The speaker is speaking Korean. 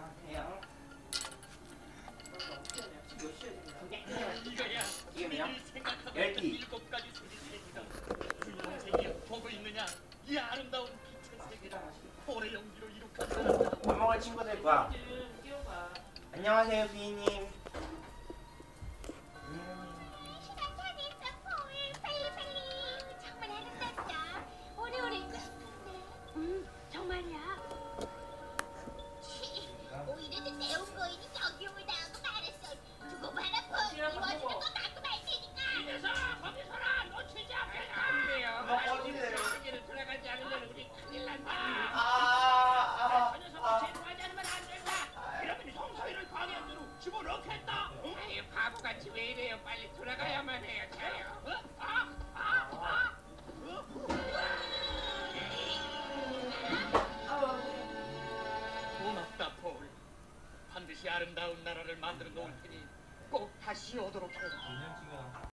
해요. 이거야. 이게 뭐야? 생각하고 열기. 일곱 가지 세계입니다. 주인공 세계 보고 있느냐? 이 아름다운 빛의 세계를 볼의 연기로 이룩한 사람. 밥 먹을 친구들 뭐야? 안녕하세요 비님. 시간 다 됐어, 폴. 빨리. 정말 아름답다. 오래오래 있고 싶은데. 정말이야. 오히려 내온 거인이 여기 오다고 말했어. 두고 봐라, 폴. 이워주는 거 갖고 말 테니까. 이 녀석 거기서라 놓치지 않겠다. 안 돼요. 어디세요? 세계를 돌아가지 않으면 우리 큰일 난다. 저 녀석을 제거하지 않으면 안 된다. 이러면 성서위를 방해한 대로 집어넣겠다. 아유 바보같이 왜 이래요. 빨리 돌아가야만 해요. 자요. 고맙다 폴. 반드시 아름다운 나라를 만들어 놓을 테니 꼭 다시 오도록 해라.